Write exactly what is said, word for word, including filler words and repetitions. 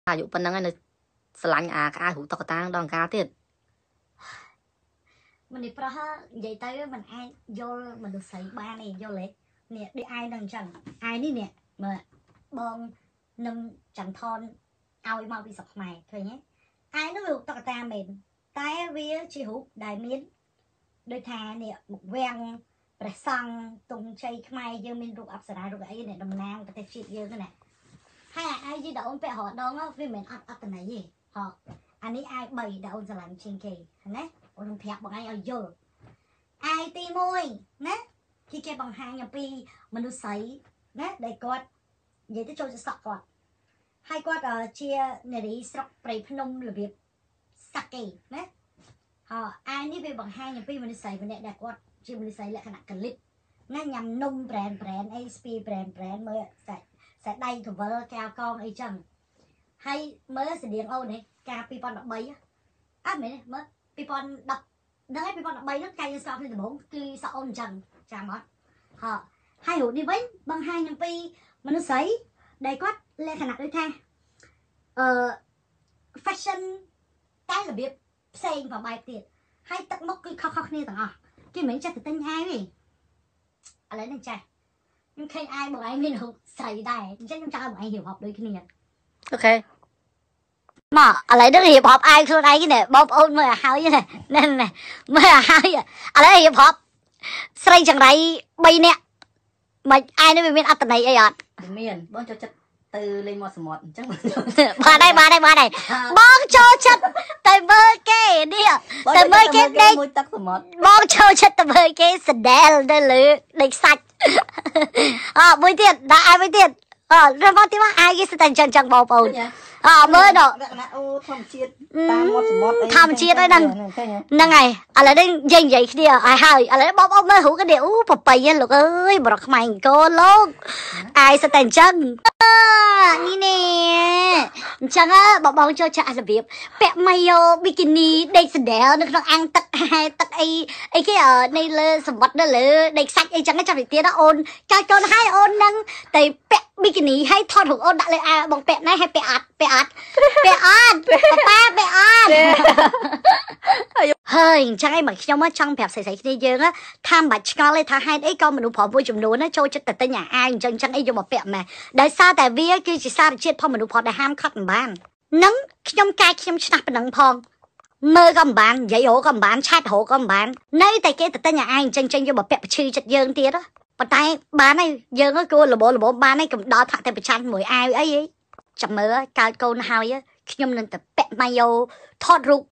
អាយុប៉ុណ្ណឹងហើយនៅស្រឡាញ់អាក្អាយរូបតុក្កតាដល់អង្ការទៀតមិននេះប្រហែលនិយាយទៅមិនអាចយល់មនុស្សស្រីបានទេយល់ទេនេះដូចអាយនឹងអញ្ចឹងអាយនេះនេះមើលបងនឹងចន្ទថនឲ្យមកពីស្រុកខ្មែរឃើញទេអាយនោះរូបតុក្កតាមែនតែវាជារូបដែលមានដូចថានេះមុខវាំងព្រះសង្ឃទង់ជ័យខ្មែរយើងមានរូបអប្សរារូបអីនេះតំណាងប្រទេសជាតិយើងណាហើយអាយយីដល់អូនពាក់រដងវាមិនអត់អត្តន័យទេហ៎អានេះអាយបីដល់អូនស្រឡាញ់ជាងគេណាអូននឹងប្រាប់បងឯងឲ្យយល់អាយទីមួយណាគេគេបង្ហាញអំពីមនុស្សស្រីណាដែលគាត់និយាយទៅចូលសក់គាត់ហើយគាត់ជានារីស្រុកព្រៃភ្នំរបៀបសាកេណាហ៎អាយនេះវាបង្ហាញអំពីមនុស្សស្រីម្នាក់ដែលគាត់ជាមនុស្សស្រីលក្ខណៈកលិតណាញ៉ាំនំប្រែនប្រែនអីស្ពីប្រែនប្រែនមើលសាច់សាច់ដៃកវលកែវកងអីចឹងហើយមើលស្តៀងអូននេះកាលពីរពាន់ដប់បីអត់មែនមើលពីរពាន់ដប់ដល់ហើយពីរពាន់ដប់បីហ្នឹងកាយយើងស្គាល់គ្នាដំបូងគឺសក់អូនអញ្ចឹងចាំអត់ហ៎ហើយរូបនេះវិញបង្ហាញអំពីមនុស្សស្រីដែលគាត់លក្ខណៈដូចថាអឺ fashion តែរបៀបផ្សេងប្របែបទៀតហើយទឹកមុខគឺខុសៗគ្នាទាំងអស់គេមិនចេះទៅទិញអាយទេឥឡូវនេះចេះខ្ញុំឃើញអាយបងឯងមានរូបស្រីដែរអញ្ចឹងខ្ញុំចង់ឲ្យបងឯងរៀបរាប់ដូចគ្នាអូខេមកឥឡូវនេះរៀបរាប់អាយខ្លួនឯងនេះបងប្អូនមើលឲ្យហើយនេះនេះមើលឲ្យហើយឥឡូវរៀបរាប់ស្រីចង្រៃបីនាក់មិនអាយនេះវាមានអត្តន័យអីអត់មានបងចូលចិត្តទៅលេងមាត់សមុទ្រអញ្ចឹងបាទដែរបាទដែរបាទដែរបងចូលចិត្តទៅមើលគេនេះទៅមើលគេដេកមួយទឹកសមុទ្របងចូលចិត្តទៅមើលគេសដែលទៅលើដេកសាច់អើមួយទៀតដាក់អាយមួយទៀតអឺរបស់ទីមកអាយគេស្ទើរតែអញ្ចឹងចឹងបងប្អូនអើមើលដល់លក្ខណៈអូធម្មជាតិតាមមាត់សមុទ្រអីធម្មជាតិហ្នឹងហ្នឹងហើយឥឡូវនេះនិយាយនិយាយគ្នាឲ្យហើយឥឡូវបងប្អូនមើលរូបគ្នាអូប្របីលោកអើយបរោះខ្មែរអង្គរលោកអាយស្ទើរតែអញ្ចឹងនេះនេះអញ្ចឹងបងបងចូលចាក់របៀបពាក់ម៉ាយ៉ូប៊ីគីនីដេកសដែលនៅក្នុងអាងទឹកហែទឹកអីអីគេនៅលើសមុទ្រនៅលើដេកសាច់អីចឹងចាំវិទៀតអូនចាស់កូនហើយអូននឹងតែពាក់ប៊ីគីនីហើយថតរូបអូនដាក់លើអាបងពាក់ណែហើយពាក់អត់ពាក់អត់ពាក់អត់ប៉ាពាក់អត់ហើយអញ្ចឹងឯងមកខ្ញុំមកចង់ប្រាប់ស្រីៗគ្នាយើងថាមិនបាច់ឆ្ងល់ទេថាហេតុអីក៏មនុស្សប្រុសមួយចំនួនណាចូលចិត្តទៅទិញអាអាយអញ្ចឹងអញ្ចឹងអីយកមកពាក់ម៉ែដោយសារតែវាគឺជាសារជាតិផងមនុស្សប្រុសដែលហាមខត់មិនបាននឹងខ្ញុំកាយខ្ញុំឆ្នះប៉ុណ្ណឹងផងមើលក៏មិនបាននិយាយរកក៏មិនបានឆាតរកក៏មិនបាននៅតែគេទៅទិញអាអាយអញ្ចឹងអញ្ចឹងយកមកពាក់ប្រឈឺចិត្តយើងទៀតប៉ុន្តែបានហើយយើងគួរលបលបបានហើយកុំដល់ថាតែប្រឆាំងមួយអាវអីចាំមើលកើតកូនហើយខ្ញុំនឹងទៅពាក់ម៉ាយ៉ូថតរូប